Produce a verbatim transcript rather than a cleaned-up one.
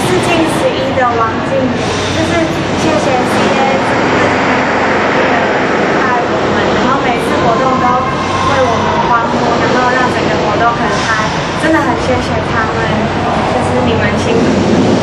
是近十一的王静茹，就是谢谢 C A 带我们，然后每次活动都为我们欢呼，然后让整个活动很嗨，真的很谢谢他们，就是你们辛苦。